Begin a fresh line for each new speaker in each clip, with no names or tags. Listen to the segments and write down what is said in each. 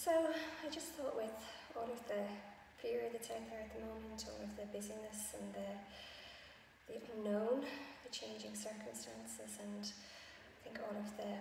So I just thought, with all of the fear that's out there at the moment, all of the busyness and the unknown, the changing circumstances, and I think all of the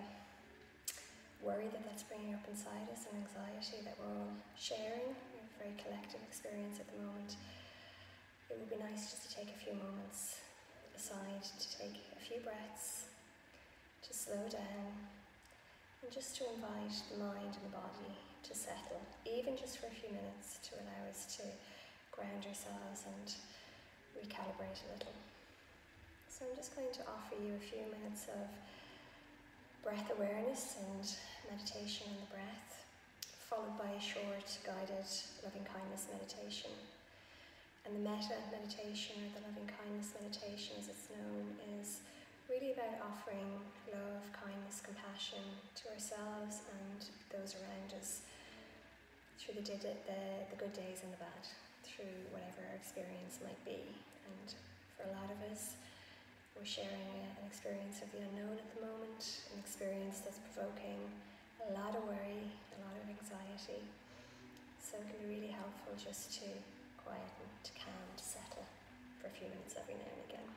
worry that's bringing up inside us and anxiety that we're all sharing, a very collective experience at the moment, it would be nice just to take a few moments aside, to take a few breaths, to slow down, and just to invite the mind and the body to settle, even just for a few minutes, to allow us to ground ourselves and recalibrate a little. So I'm just going to offer you a few minutes of breath awareness and meditation on the breath, followed by a short guided loving kindness meditation. And the metta meditation, or the loving kindness meditation as it's known, is really about offering love, kindness, compassion to ourselves and those around us through the good days and the bad, through whatever our experience might be. And for a lot of us, we're sharing an experience of the unknown at the moment, an experience that's provoking a lot of worry, a lot of anxiety. So it can be really helpful just to quieten, to calm, to settle for a few minutes every now and again.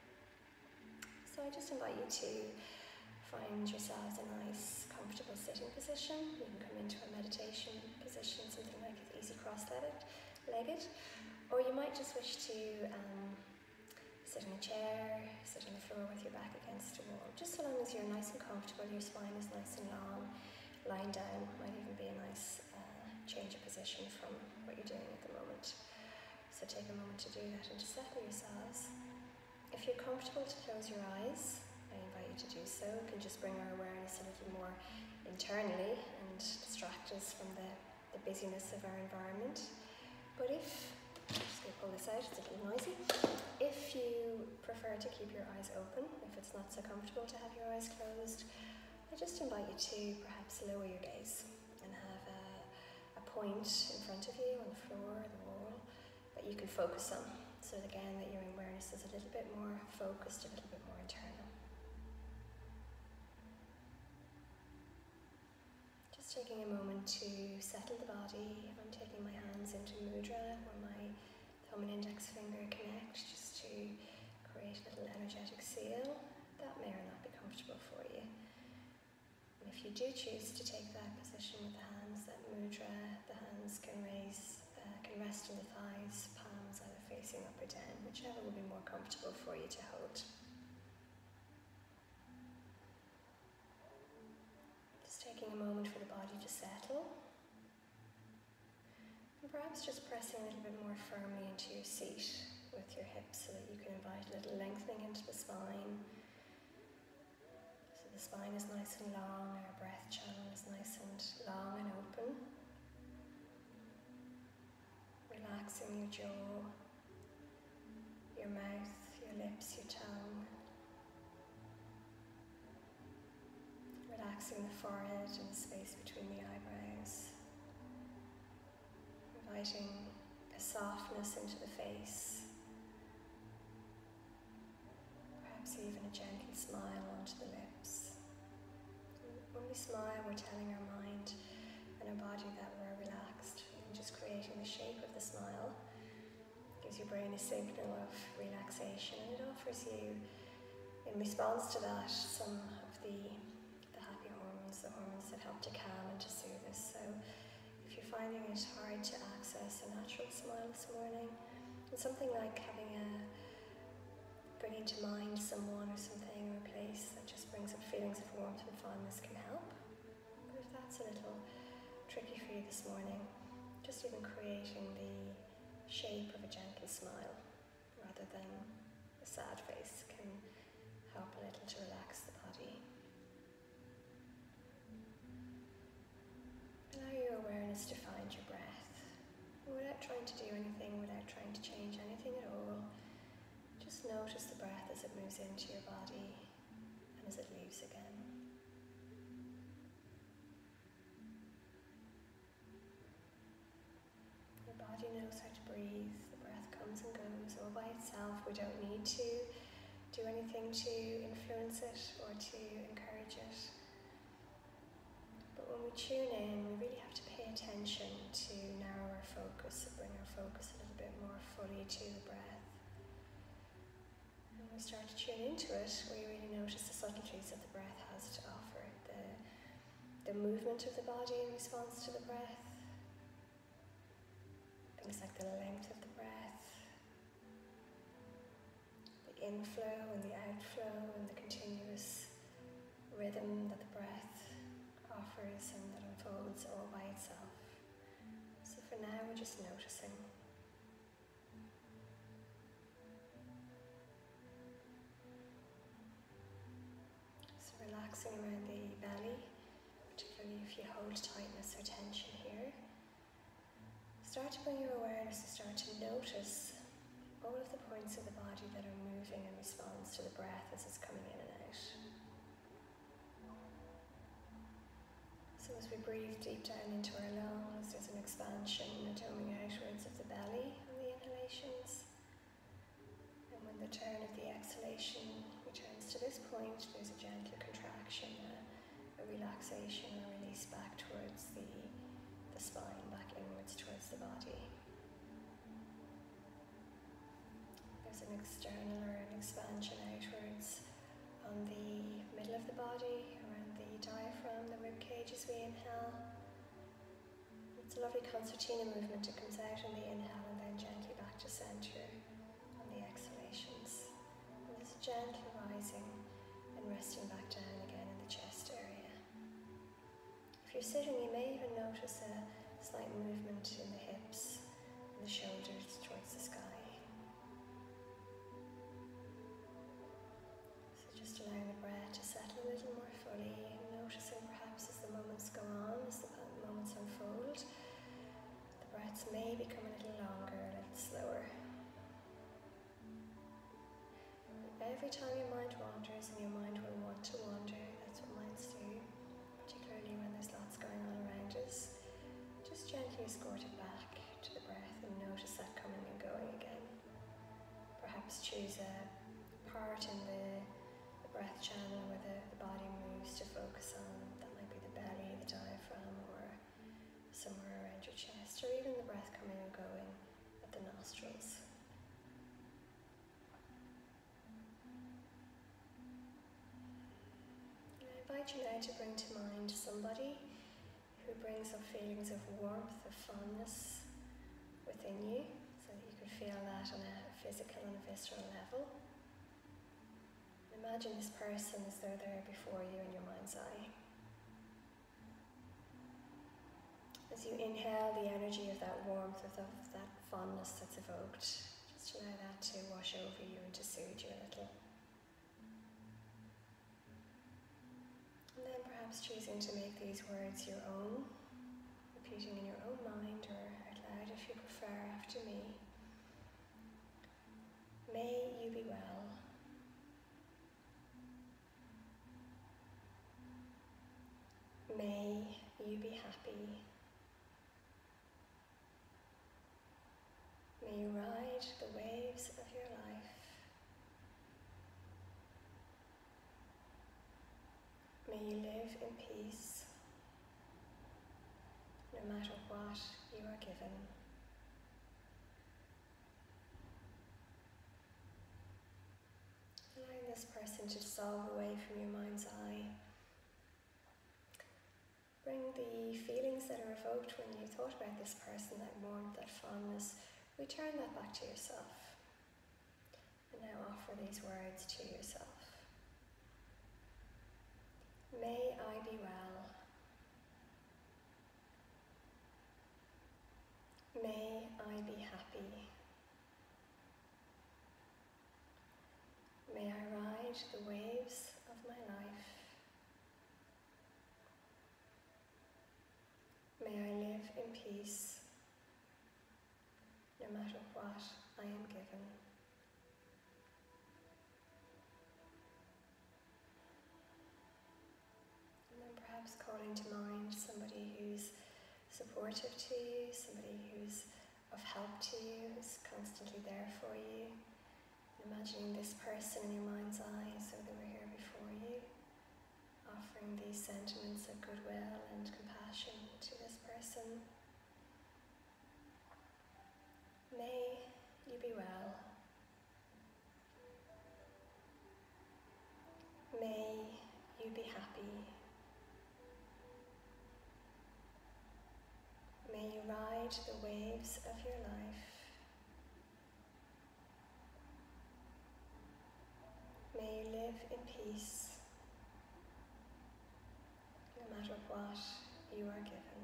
So I just invite you to find yourselves a nice, comfortable sitting position. You can come into a meditation position, something like easy cross-legged, or you might just wish to sit in a chair, sit on the floor with your back against a wall. Just so long as you're nice and comfortable, your spine is nice and long, lying down might even be a nice change of position from what you're doing at the moment. So take a moment to do that and to settle yourselves. If you're comfortable to close your eyes, I invite you to do so. It can just bring our awareness a little more internally and distract us from the busyness of our environment. But if, I'm just going to pull this out, it's a little noisy. If you prefer to keep your eyes open, if it's not so comfortable to have your eyes closed, I just invite you to perhaps lower your gaze and have a point in front of you on the floor or the wall that you can focus on. So again, that your awareness is a little bit more focused, a little bit more internal. Just taking a moment to settle the body. I'm taking my hands into mudra, where my thumb and index finger connect, just to create a little energetic seal. That may or not be comfortable for you. And if you do choose to take that position with the hands, that mudra, the hands can rest in the thighs, palms either facing up or down, whichever will be more comfortable for you to hold. Just taking a moment for the body to settle. And perhaps just pressing a little bit more firmly into your seat with your hips so that you can invite a little lengthening into the spine. So the spine is nice and long, our breath channel is nice and long and open. Relaxing your jaw, your mouth, your lips, your tongue. Relaxing the forehead and the space between the eyebrows. Inviting a softness into the face. Perhaps even a gentle smile onto the lips. When we smile, we're telling our mind and our body that we're relaxed. And just creating the shape of the smile gives your brain a signal of relaxation, and it offers you, in response to that, some of the happy hormones, the hormones that help to calm and to soothe us. So if you're finding it hard to access a natural smile this morning, and something like bringing to mind someone or something or a place that just brings up feelings of warmth and fondness can help. But if that's a little tricky for you this morning, just even creating the shape of a gentle smile rather than a sad face can help a little to relax the body. Allow your awareness to find your breath without trying to do anything, without trying to change anything at all. Just notice the breath as it moves into your body and as it leaves again. Your body knows how to breathe. The breath comes and goes all by itself. We don't need to do anything to influence it or to encourage it. But when we tune in, we really have to pay attention to narrow our focus, so bring our focus a little bit more fully to the breath. And we start to tune into it, we really notice the subtleties that the breath has to offer, the movement of the body in response to the breath, things like the length of the breath, the inflow and the outflow, and the continuous rhythm that the breath offers and that unfolds all by itself. So for now, we're just noticing. So relaxing around the belly, particularly if you hold tightness or tension here. Start to bring your awareness to start to notice all of the points of the body that are moving in response to the breath as it's coming in and out. So as we breathe deep down into our lungs, there's an expansion, a doming outwards of the belly on the inhalations. And when the turn of the exhalation returns to this point, there's a gentle contraction, a relaxation, a release back towards the spine, back inwards towards the body. There's an external or an expansion outwards on the middle of the body, around the diaphragm, the rib cage as we inhale. It's a lovely concertina movement. It comes out on the inhale and then gently back to centre on the exhalations. And there's a gentle rising and resting back down again in the chest area. If you're sitting, you may even notice a slight movement in the hips and the shoulders towards the sky. So just allowing the breath to settle a little more fully, and noticing perhaps as the moments go on, as the moments unfold, the breaths may become a little longer, a little slower. Every time your mind wanders, and your mind will want to wander, that's what minds do, particularly when there's lots going on around us. Just gently escort it back to the breath and notice that coming and going again. Perhaps choose a part in the breath channel where the body moves to focus on. That might be the belly, the diaphragm, or somewhere around your chest, or even the breath coming and going at the nostrils. I invite you now to bring to mind somebody who brings up feelings of warmth, of fondness within you, so that you can feel that on a physical and a visceral level. And imagine this person as though they're before you in your mind's eye. As you inhale the energy of that warmth, of that fondness that's evoked, just allow that to wash over you and to soothe you a little. And then perhaps choosing to make these words your own, repeating in your own mind or out loud if you prefer after me. May you be well. May you be happy. May you ride the waves of your life. May you live in peace, no matter what you are given. Allowing this person to dissolve away from your mind's eye. Bring the feelings that are evoked when you thought about this person, that warmth, that fondness, return that back to yourself. And now offer these words to yourself. May I be well. May I be happy. May I ride the waves of my life. May I live in peace, no matter what I am given. And then perhaps calling to mind somebody who's supportive to you, somebody who's of help to you, who's constantly there for you. Imagining this person in your mind's eye so they were here before you, offering these sentiments of goodwill and compassion to this person. you be happy. May you ride the waves of your life. May you live in peace, no matter what you are given.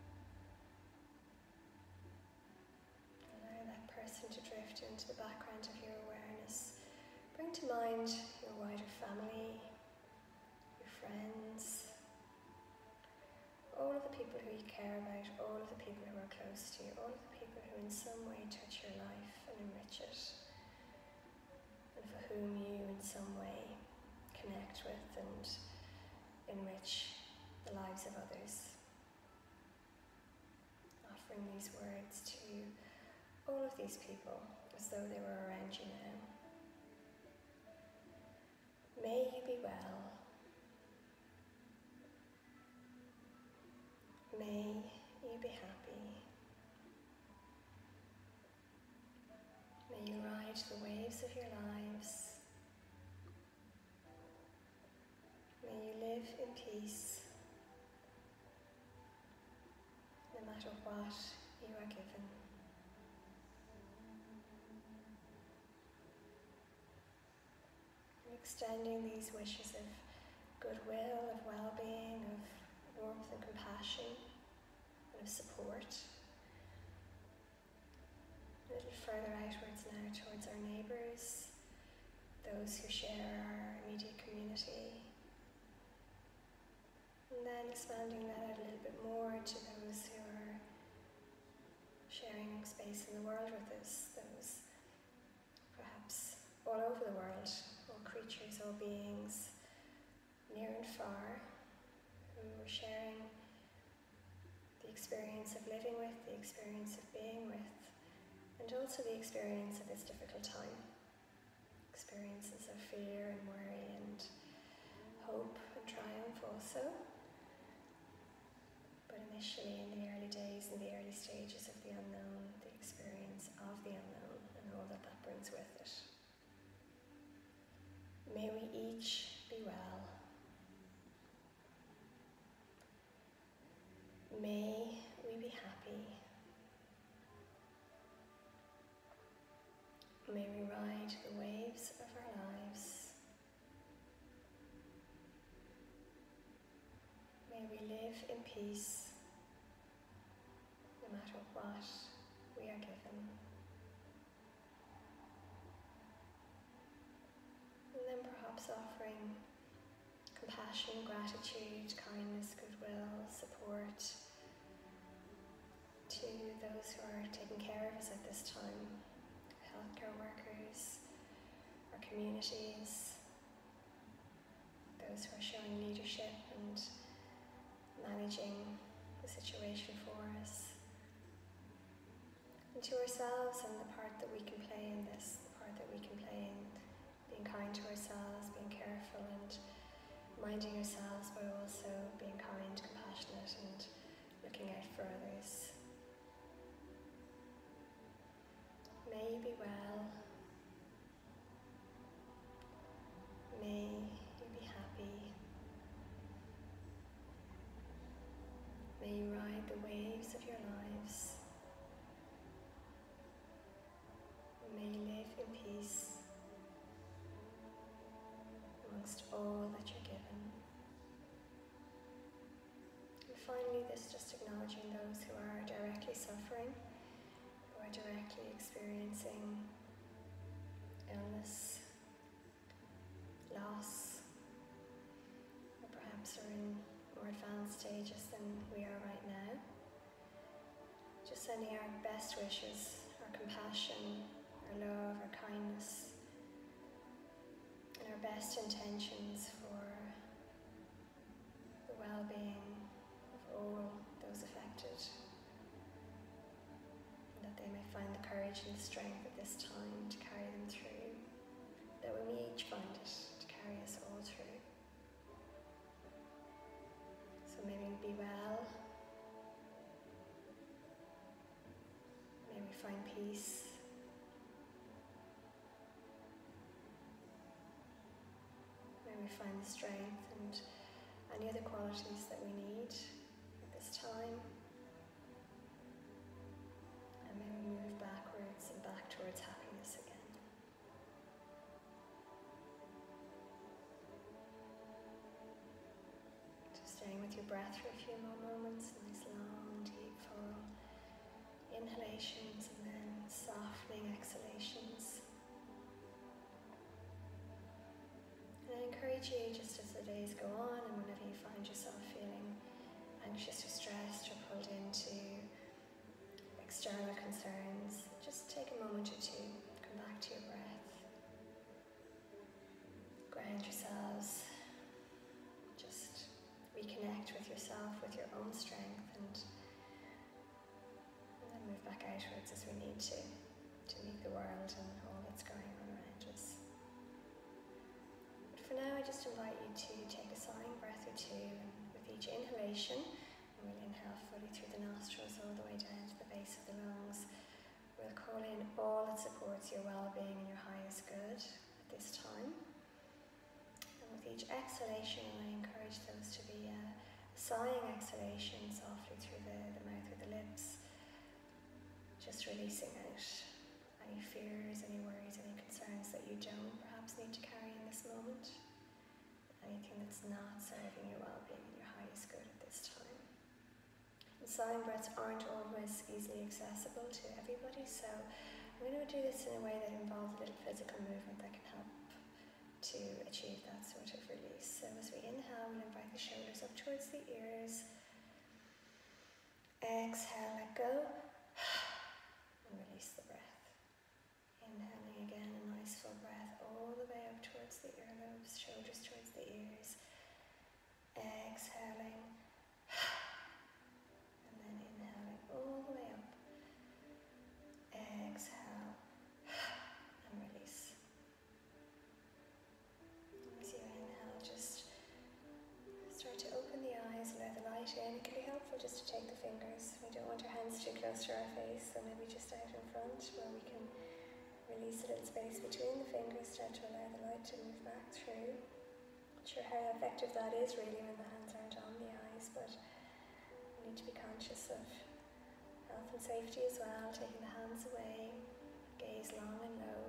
Allow that person to drift into the background of your awareness. Bring to mind your wider family, your friends, all of the people who you care about, all of the people who are close to you, all of the people who in some way touch your life and enrich it, and for whom you in some way connect with and enrich the lives of others. Offering these words to all of these people as though they were around you now. May you be well. May you be happy. May you ride the waves of your lives. May you live in peace, no matter what you are given. And extending these wishes of goodwill, of well-being, of warmth and compassion, and of support. A little further outwards now towards our neighbours, those who share our immediate community. And then expanding that out a little bit more to those who are sharing space in the world with us, those perhaps all over the world, all creatures, all beings, near and far, who are sharing the experience of living with, the experience of being with, and also the experience of this difficult time. Experiences of fear and worry and hope and triumph also. But initially in the early days, in the early stages of the unknown, the experience of the unknown and all that that brings with it. May we each be well. May we be happy. May we ride the waves of our lives. May we live in peace, no matter what we are given. And then perhaps offering compassion, gratitude, kindness, goodwill, support to those who are taking care of us at this time. Healthcare workers, our communities, those who are showing leadership and managing the situation for us, and to ourselves and the part that we can play in this, the part that we can play in being kind to ourselves, being careful and minding ourselves, but also being kind, compassionate and looking out for others. May you be well. May you be happy. May you ride the waves of your lives. May you live in peace amongst all that you're given. And finally, this just acknowledging those who are directly suffering, who are directly experiencing illness, loss, or perhaps are in more advanced stages than we are right now. Just sending our best wishes, our compassion, our love, our kindness, and our best intentions for the well-being of all those affected, and that they may find the courage and the strength at this time to carry them through, that we may each find it to carry us all through. So may we be well, may we find peace, may we find the strength and any other qualities that we need at this time. And then we move backwards and back towards happiness again. Just staying with your breath for a few more moments, nice long, deep, full inhalations and then softening exhalations. And I encourage you, just as the days go on and whenever you find yourself feeling anxious or stressed or pulled into external concerns, just take a moment or two, come back to your breath, ground yourselves, just reconnect with yourself, with your own strength, and then move back outwards as we need to meet the world and all that's going on around us. But for now, I just invite you to take a sighing breath or two with each inhalation. We'll inhale fully through the nostrils all the way down to the base of the lungs. We'll call in all that supports your well-being and your highest good at this time. And with each exhalation, I encourage those to be a sighing exhalation softly through the mouth or the lips. Just releasing out any fears, any worries, any concerns that you don't perhaps need to carry in this moment. Anything that's not serving your well-being and your highest good at this time. Sighing breaths aren't always easily accessible to everybody, so I'm going to do this in a way that involves a little physical movement that can help to achieve that sort of release. So as we inhale, we'll invite the shoulders up towards the ears. Exhale, let go, and release the breath. Inhaling again, a nice full breath all the way up towards the earlobes, shoulders towards the ears. Exhaling. Inhaling all the way up, exhale, and release. As you inhale, just start to open the eyes, allow the light in. It can be helpful just to take the fingers. We don't want our hands too close to our face, so maybe just out in front where we can release a little space between the fingers, start to allow the light to move back through. Not sure how effective that is really when the hands aren't on the eyes, but we need to be conscious of health and safety as well, taking the hands away, gaze long and low,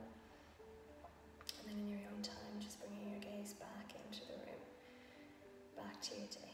and then in your own time just bringing your gaze back into the room, back to your day.